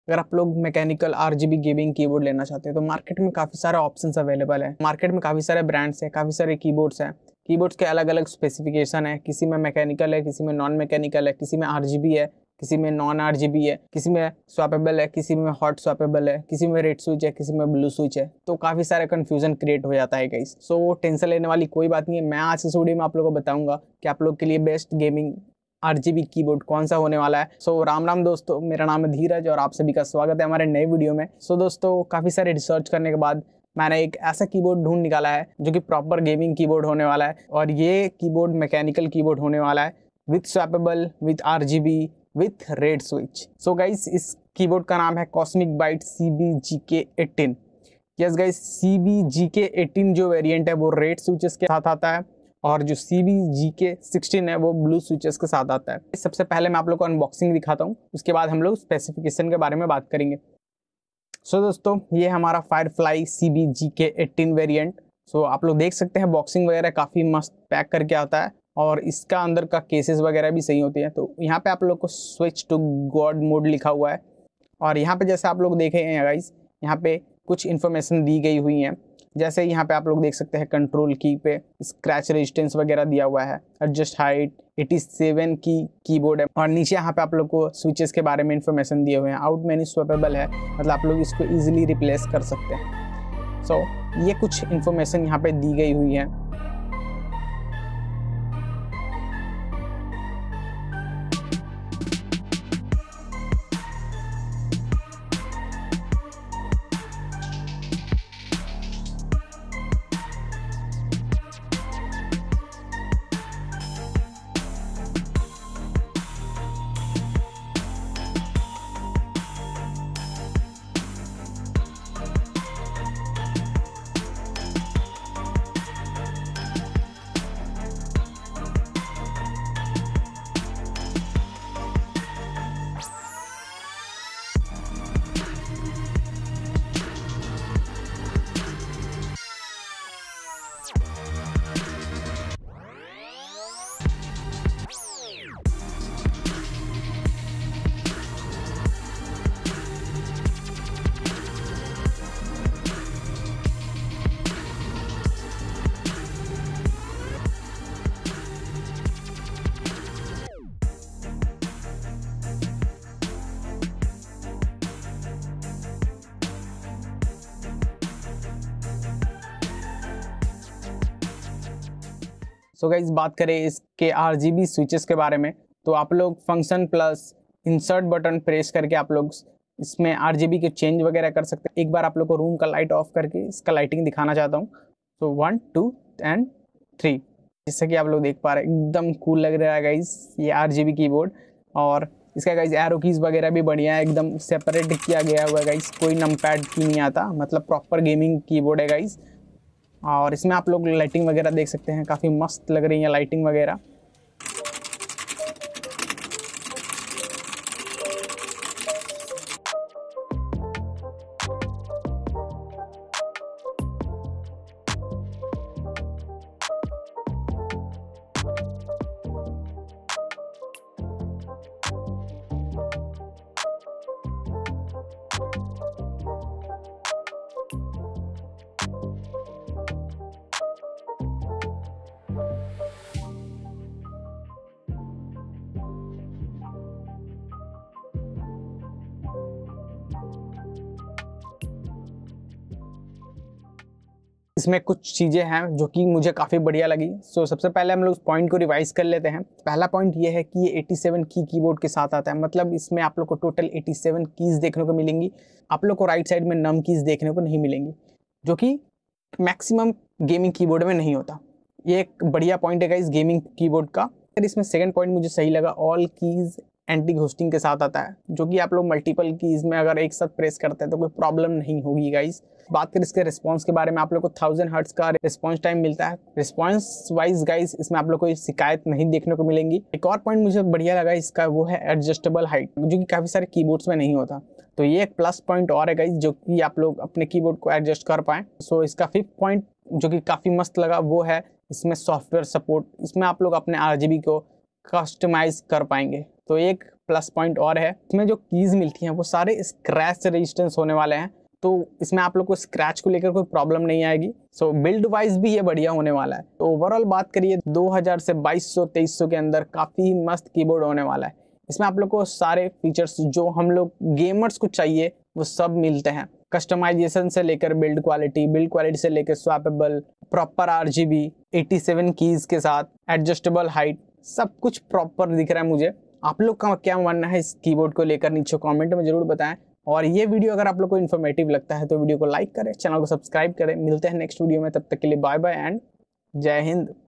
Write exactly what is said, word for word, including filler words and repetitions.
अगर आप लोग मैकेनिकल आरजीबी गेमिंग कीबोर्ड लेना चाहते हैं तो मार्केट में काफ़ी सारे ऑप्शंस अवेलेबल है। मार्केट में काफ़ी सारे ब्रांड्स हैं, काफ़ी सारे कीबोर्ड्स हैं। कीबोर्ड्स के अलग अलग स्पेसिफिकेशन है, किसी में मैकेनिकल है, किसी में नॉन मैकेनिकल है, किसी में आरजीबी है, किसी में नॉन आरजीबी है, किसी में स्वैपेबल है, किसी में हॉट स्वैपेबल है, किसी में रेड स्विच है, किसी में ब्लू स्विच है। तो काफ़ी सारे कन्फ्यूजन क्रिएट हो जाता है गाइस। सो टेंशन लेने वाली कोई बात नहीं है। मैं आज इस वीडियो में आप लोगों को बताऊंगा कि आप लोग के लिए बेस्ट गेमिंग आरजीबी कीबोर्ड कौन सा होने वाला है। सो so, राम राम दोस्तों, मेरा नाम है धीरज और आप सभी का स्वागत है हमारे नए वीडियो में। सो so, दोस्तों काफ़ी सारे रिसर्च करने के बाद मैंने एक ऐसा कीबोर्ड ढूंढ निकाला है जो कि प्रॉपर गेमिंग कीबोर्ड होने वाला है, और ये कीबोर्ड मैकेनिकल कीबोर्ड होने वाला है with swappable, with RGB, with red switch. So guys, इस कीबोर्ड का नाम है Cosmic Byte C B G K eighteen. Yes guys, C B G K eighteen जो वेरिएंट है वो रेड स्विचेस के साथ आता है, और जो सी बी जी के सिक्सटीन है वो ब्लू स्विचेस के साथ आता है। सबसे पहले मैं आप लोग को अनबॉक्सिंग दिखाता हूँ, उसके बाद हम लोग स्पेसिफिकेशन के बारे में बात करेंगे। सो so, दोस्तों ये हमारा फायरफ्लाई सी B G K eighteen variant. सो आप लोग देख सकते हैं बॉक्सिंग वगैरह काफ़ी मस्त पैक करके आता है, और इसका अंदर का केसेस वगैरह भी सही होती है। तो यहाँ पे आप लोग को स्विच टू गॉड मोड लिखा हुआ है, और यहाँ पे जैसे आप लोग देखे हैं गाइस, यहाँ पे कुछ इन्फॉर्मेशन दी गई हुई है। जैसे यहाँ पे आप लोग देख सकते हैं कंट्रोल की पे स्क्रैच रेजिस्टेंस वगैरह दिया हुआ है, एडजस्ट हाइट, सत्तासी की कीबोर्ड है, और नीचे यहाँ पे आप लोग को स्विचेस के बारे में इन्फॉर्मेशन दिए हुए हैं। आउट मेन्यू स्वैपेबल है, मतलब आप लोग इसको इजीली रिप्लेस कर सकते हैं। सो so, ये कुछ इन्फॉर्मेशन यहाँ पे दी गई हुई है। सो so गाइस, बात करें इसके आरजीबी स्विचेस के बारे में, तो आप लोग function plus insert button press करके आप लोग इसमें आरजीबी के चेंज वगैरह कर सकते हैं। एक बार आप लोग को रूम का लाइट ऑफ करके इसका लाइटिंग दिखाना चाहता हूँ। तो वन टू एंड थ्री, जैसा कि आप लोग देख पा रहे हैं एकदम कूल लग रहा है गाइस ये आरजीबी कीबोर्ड। और इसका गाइस एरो कीज वगैरह भी बढ़िया है, एकदम सेपरेट किया गया हुआ है गाइस, कोई नमपैड की नहीं आता, मतलब प्रॉपर गेमिंग कीबोर्ड है गाइस। और इसमें आप लोग लाइटिंग वगैरह देख सकते हैं, काफ़ी मस्त लग रही है लाइटिंग वगैरह। इसमें कुछ चीज़ें हैं जो कि मुझे काफ़ी बढ़िया लगी। सो so, सबसे पहले हम लोग उस पॉइंट को रिवाइज कर लेते हैं। पहला पॉइंट ये है कि ये सत्तासी की कीबोर्ड के साथ आता है, मतलब इसमें आप लोग को टोटल सत्तासी कीज़ देखने को मिलेंगी। आप लोग को राइट साइड में नम कीज़ देखने को नहीं मिलेंगी, जो कि मैक्सिमम गेमिंग कीबोर्ड में नहीं होता। ये एक बढ़िया पॉइंट है इस गेमिंग कीबोर्ड का। फिर इसमें सेकंड पॉइंट मुझे सही लगा, ऑल कीज़ एंटी घोस्टिंग के साथ आता है, जो कि आप लोग मल्टीपल कीज़ में अगर एक साथ प्रेस करते हैं तो कोई प्रॉब्लम नहीं होगी गाइस। बात करें इसके रिस्पांस के बारे में, आप लोग को थाउजेंड हर्ट्ज का रिस्पांस टाइम मिलता है। रिस्पांस वाइज गाइस इसमें आप लोग को शिकायत नहीं देखने को मिलेंगी। एक और पॉइंट मुझे बढ़िया लगा इसका, वो है एडजस्टेबल हाइट, जो कि काफ़ी सारे कीबोर्ड्स में नहीं होता। तो ये एक प्लस पॉइंट और है गाइस, जो कि आप लोग अपने कीबोर्ड को एडजस्ट कर पाएँ। सो इसका फिफ्थ पॉइंट जो कि काफ़ी मस्त लगा वो है इसमें सॉफ्टवेयर सपोर्ट। इसमें आप लोग अपने आरजीबी को कस्टमाइज कर पाएंगे, तो एक प्लस पॉइंट और है, इसमें जो कीज मिलती हैं वो सारे स्क्रैच रेजिस्टेंस होने वाले हैं, तो इसमें आप लोग को स्क्रैच को लेकर कोई प्रॉब्लम नहीं आएगी। सो बिल्ड वाइज भी ये बढ़िया होने वाला है। तो ओवरऑल बात करिए दो हज़ार से बाईस सौ तेईस सौ के अंदर काफ़ी मस्त कीबोर्ड होने वाला है। इसमें आप लोग को सारे फीचर्स जो हम लोग गेमर्स को चाहिए वो सब मिलते हैं। कस्टमाइजेशन से लेकर बिल्ड क्वालिटी, बिल्ड क्वालिटी से लेकर स्वैपेबल, प्रॉपर आरजीबी, सत्तासी कीज के साथ, एडजस्टेबल हाइट, सब कुछ प्रॉपर दिख रहा है मुझे। आप लोग का क्या मानना है इस कीबोर्ड को लेकर नीचे कमेंट में जरूर बताएं। और ये वीडियो अगर आप लोग को इन्फॉर्मेटिव लगता है तो वीडियो को लाइक करें, चैनल को सब्सक्राइब करें। मिलते हैं नेक्स्ट वीडियो में, तब तक के लिए बाय बाय एंड जय हिंद।